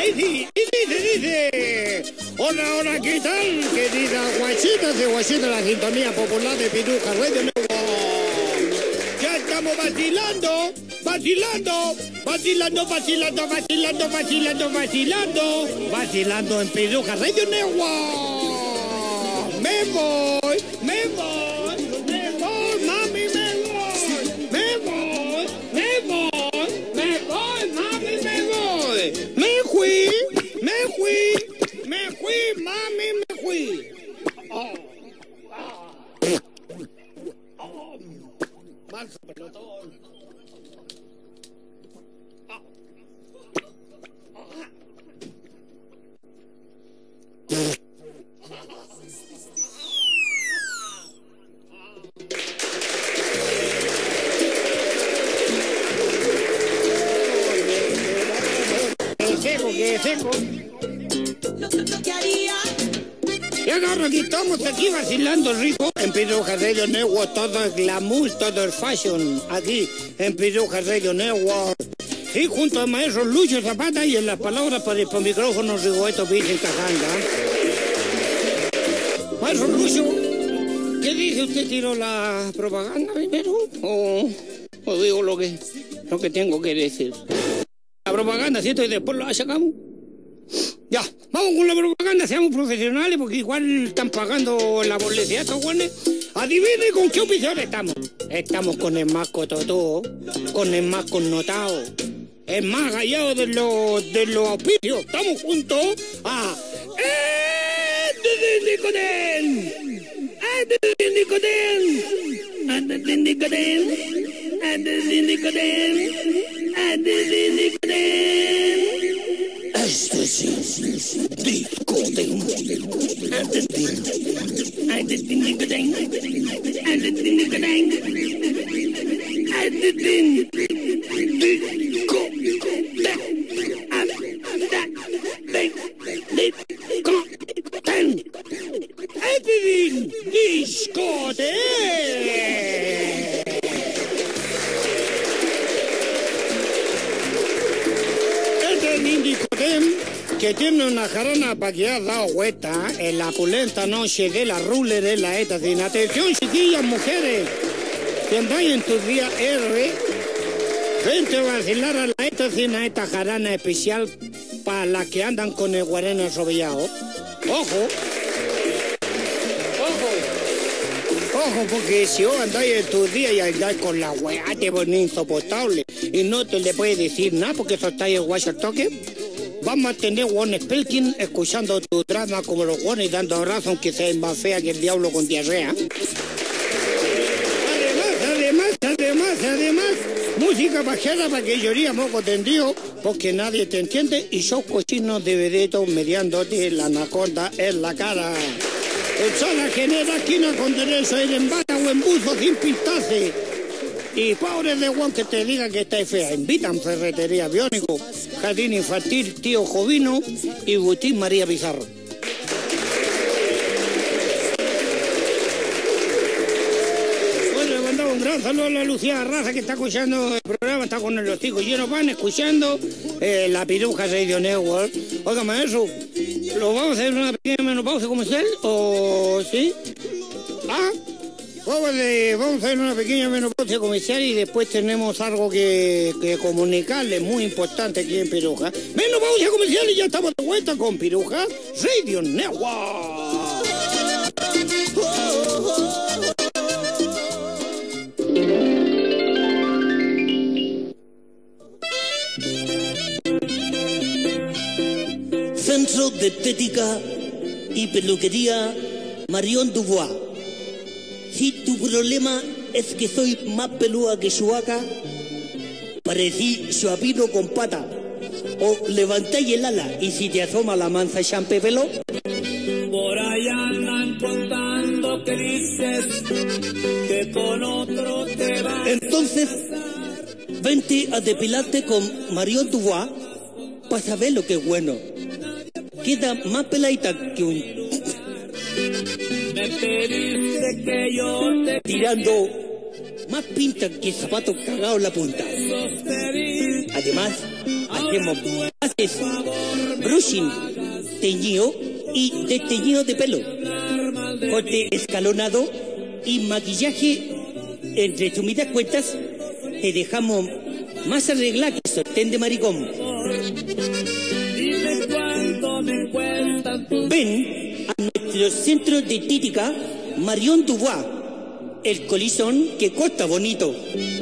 dice. Hola, hola, ¿qué tal, queridas guachitas de guachita, la sintonía popular de Piruja Radio Network? Ya estamos vacilando en Piruja Radio Network. Me voy, mami, me voy, mami, me fui, mami, me fui. Falso pelotón. Que seco. Lo que haría. Y ahora que estamos aquí vacilando rico en Piruja Radio Network, todo es glamour, todo es fashion, aquí en Piruja Radio Network. Y junto al maestro Lucho Zapata y en las palabras por el micrófono Rigoberto Vicente Cajanga. Maestro Lucho, ¿qué dice usted? ¿Tiró la propaganda primero? ¿O digo lo que tengo que decir? La propaganda, ¿cierto? Y después la sacamos. Ya, vamos con la propaganda, seamos profesionales, porque igual están pagando la boleta estos güeyes. Adivine con qué oficial estamos. Estamos con el más cototó, con el más connotado, el más gallado de los auspicios. Estamos juntos a que tiene una jarana para que has dado vuelta en la pulenta noche de la ruler de la etacina. Atención, chiquillas, mujeres, que andáis en tus días R, vente a vacilar a la etacina, esta jarana especial para las que andan con el guareno sobillado. Ojo, porque si vos andáis en tus días y andáis con la weá te pones insoportable y no te le puedes decir nada porque eso está en WhatsApp toque. Vamos a tener One Spelkin escuchando tu drama como los guones y dando abrazos aunque sea más fea que el diablo con diarrea. Además, música bajada para que lloría moco tendido porque nadie te entiende y sos cochinos de vedeto mediándote la anaconda en la cara. El sol genera esquina con derecho a ir en bata o en buzo sin pintarse. Y pobres de Juan que te digan que está fea. Invitan Ferretería Biónico, Jardín Infantil Tío Jovino y Butín María Pizarro. Bueno, le mandamos un gran saludo a la Lucía Raza que está escuchando el programa, está con los hijos llenos, van escuchando la Piruja Radio Network. Óigame eso, ¿lo vamos a hacer una pequeña menopausia comercial o sí? Vamos a hacer una pequeña menopausia comercial y después tenemos algo que comunicarles muy importante aquí en Piruja. Menopausia comercial y ya estamos de vuelta con Piruja Radio Network. Centro de Estética y Peluquería Marion Dubois. Si tu problema es que soy más pelúa que su vaca, parecí suavino con pata, o levantáis el ala y si te asoma la manza champe pelo. Por allá andan contando que dices que con otro te vas. Entonces, vente a depilarte con Marion Dubois para saber lo que es bueno. Queda más peladita que un... Me pediste que yo te... Tirando más pinta que zapato cagado en la punta. Sostener Además, hacemos haces brushing, teñido y desteñido de pelo, corte escalonado y maquillaje. En resumidas cuentas, te dejamos más arreglada que sostén de maricón. Ven a nuestro centro de estética Marion Dubois, el colizón que corta bonito.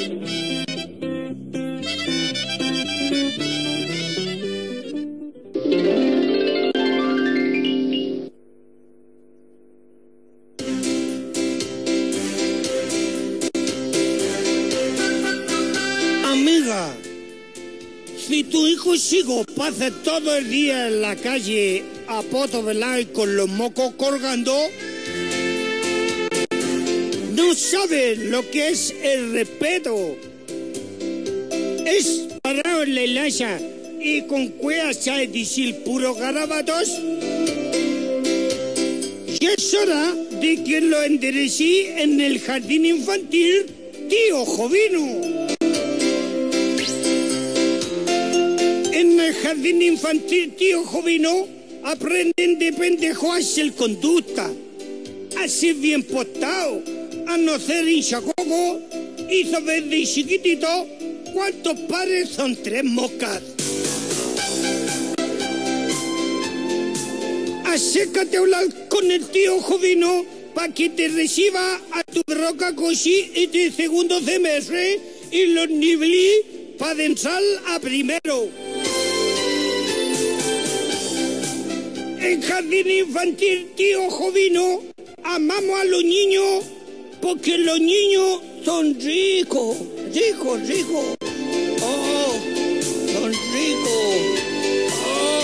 Amiga, si tu hijo Chico pasa todo el día en la calle a poto velado y con los mocos colgando, no sabe lo que es el respeto. Es parado en la hilacha y con cuevas a decir puros garabatos. Y es hora de que lo enderecí en el jardín infantil, tío Jovino. En el jardín infantil, tío Jovino, aprenden de pendejo a ser conducta, a ser bien postado, a no ser hinchacoco y saber de chiquitito cuántos pares son 3 moscas. Acércate a hablar con el tío Jovino para que te reciba a tu roca cosi y de segundo semestre y los nivelí para entrar a primero. En jardín infantil, tío Jovino, amamos a los niños porque los niños son ricos, ricos, ricos. Oh, son ricos. Oh.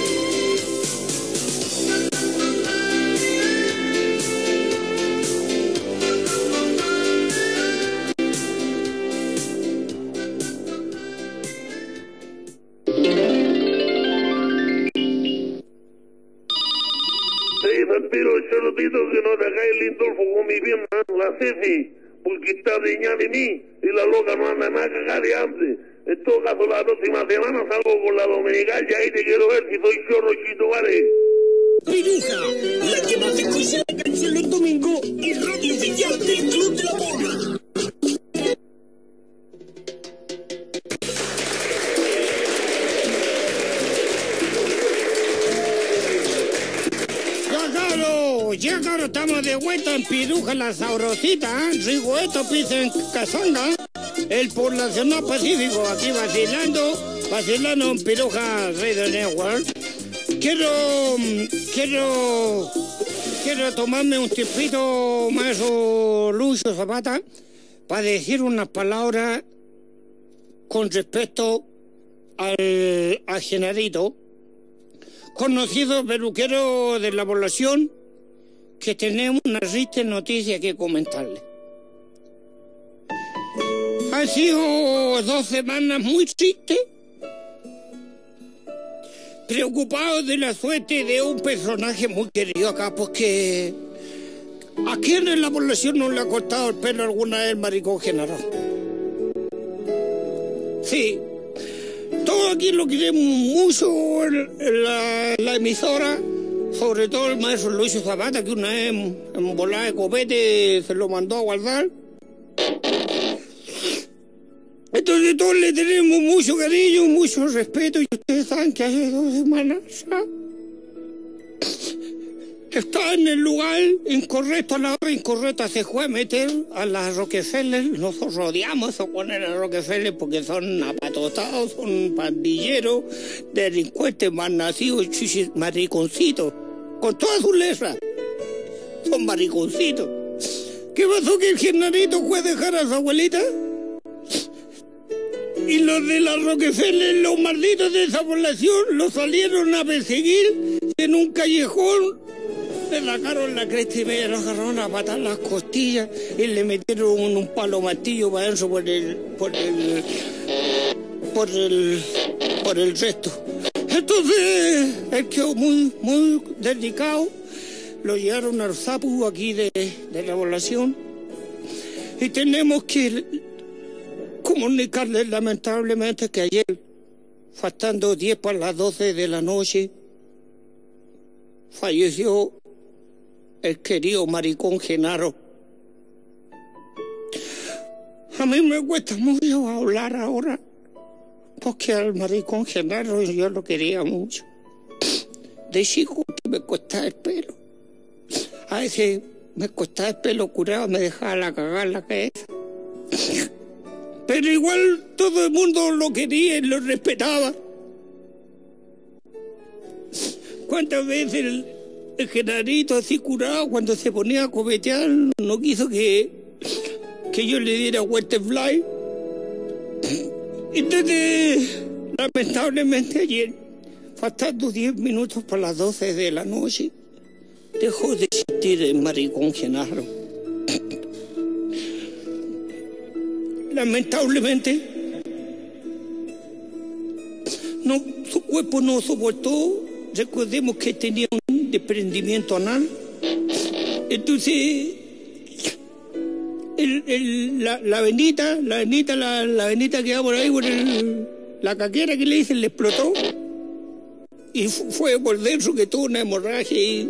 Vampiro, charotito, que no te hagáis el Lindolfo con mi pierna, la Cefi, porque está preñada de mí y la loca no anda nada cagada de hambre. En todo caso, la próxima semana salgo con la dominical y ahí te quiero ver si soy chorro chito, ¿vale? Piruja, la que más escucha la canción los domingos y radio oficial del Club de la Porra. Ya claro, estamos de vuelta en Piruja la Sabrosita, rico esto, pizza en Casonga, el poblacional pacífico, aquí vacilando en Piruja Radio Network. Quiero tomarme un tiempito, maestro Lucio Zapata, para decir unas palabras con respecto al Genarito, conocido peluquero de la población, que tenemos una triste noticia que comentarle. Han sido 2 semanas muy tristes, preocupados de la suerte de un personaje muy querido acá, porque ¿a quién en la población no le ha cortado el pelo alguna vez el maricón Genaro? Sí, todos aquí lo queremos mucho en la emisora, sobre todo el maestro Lucio Zapata, que una vez en volada de copete se lo mandó a guardar. Entonces todos le tenemos mucho cariño, mucho respeto, y ustedes saben que hace 2 semanas está en el lugar incorrecto, a la hora incorrecta, se fue a meter a las Rockefeller. Nosotros odiamos a poner a Rockefeller porque son apatotados, son pandilleros, delincuentes, mal nacidos, mariconcitos, con todas sus letras. Son mariconcitos. ¿Qué pasó? Que el Genarito fue a dejar a su abuelita y los de la Rockefeller, los malditos de esa población, los salieron a perseguir en un callejón. Le sacaron la cresta y media, lo agarraron a patar las costillas y le metieron un palo martillo para adentro por el resto. Entonces, él quedó muy delicado. Lo llevaron al Zapu aquí de la población. Y tenemos que comunicarles lamentablemente que ayer, faltando 10 para las 12 de la noche, falleció el querido maricón Genaro. A mí me cuesta mucho hablar ahora, porque al maricón Genaro yo lo quería mucho. De chico me cortaba el pelo. A veces me cortaba el pelo curado, me dejaba la cagar la cabeza. Pero igual todo el mundo lo quería y lo respetaba. ¿Cuántas veces el Genarito así curado, cuando se ponía a copetear, no quiso que yo le diera Waterfly? Entonces, lamentablemente ayer, faltando 10 minutos para las 12 de la noche, dejó de existir el maricón Genaro. Lamentablemente, su cuerpo no soportó. Recordemos que tenía un desprendimiento anal. Entonces, la venita que va por ahí, por la caquera que le dicen, le explotó. Y fue por dentro que tuvo una hemorragia y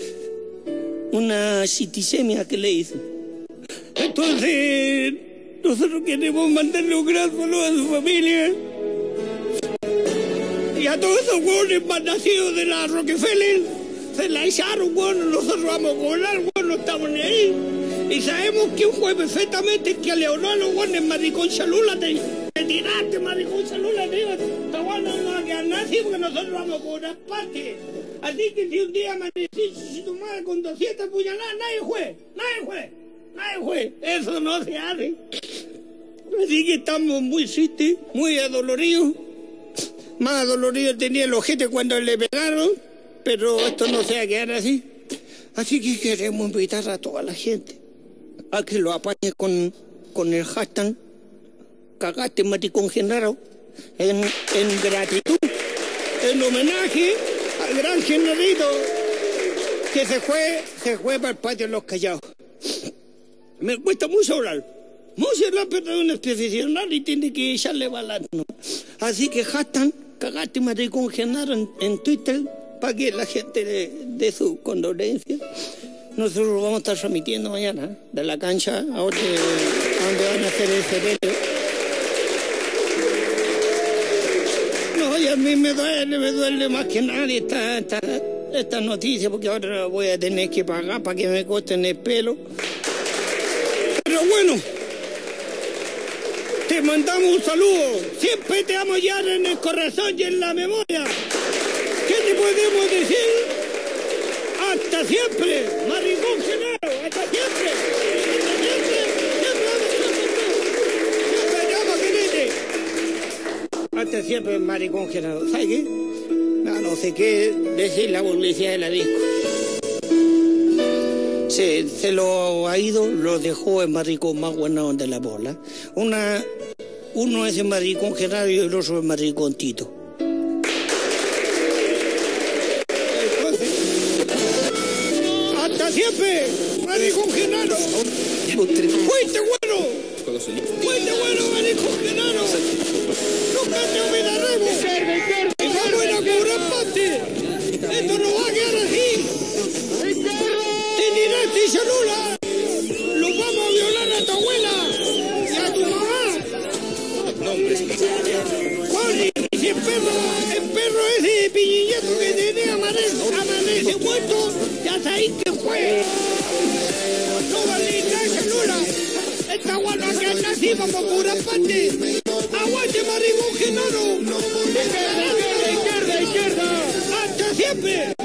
una cistisemia que le dicen. Entonces, nosotros queremos mandarle un gran saludo a su familia y a todos esos hueones más nacidos de la Rockefeller. Se la echaron, bueno, nosotros vamos a cobrar, bueno, no estamos ni ahí. Y sabemos que un juez perfectamente que a Leonardo, bueno, es maricón chalula, te tiraste, maricón chalula, te bueno, no va a quedar nada así porque nosotros vamos a cobrar parte. Así que si un día amaneciste tu madre con 200 puñaladas, nadie juez. Eso no se hace. Así que estamos muy tristes, muy adoloridos. Más adolorido tenía el ojete cuando le pegaron, pero esto no se va a quedar así. Así que queremos invitar a toda la gente a que lo apañe con el hashtag Cagaste Maricón Genaro en gratitud, en homenaje al gran Genarito que se fue para el patio de los Callados. Me cuesta mucho hablar, pero es un profesional y tiene que echarle balance, ¿no? Así que hashtag Cagaste Maricón Genaro en Twitter para que la gente dé su condolencia. Nosotros vamos a estar transmitiendo mañana de la cancha a donde van a hacer ese evento. No, y a mí me duele más que nadie esta noticia, porque ahora voy a tener que pagar para que me corten el pelo. Pero bueno, te mandamos un saludo. Siempre te vamos a llevar en el corazón y en la memoria. ¿Qué te podemos decir? Hasta siempre, maricón Genaro, hasta siempre. Hasta siempre, maricón Genaro. ¿Sabes qué? No sé qué decir la publicidad de la disco. Se lo ha ido, lo dejó el maricón más bueno de la bola. Uno es el maricón Genaro y el otro es el maricón Tito. Hasta siempre, maricón Genaro. Fuiste bueno, maricón Genaro. Nunca te olvidaremos. Y vamos a curar parte. Esto no va a quedar así. Te tiraste y chalula. Lo vamos a violar a tu abuela y a tu mamá. Juan, y si el perro ese piñilleto que tenía amanece muerto, ya sabéis que fue. No vale nada, chalula. Esta guana que anda así, vamos a curar parte. Aguante, maricón Genaro. Izquierda. Hasta siempre.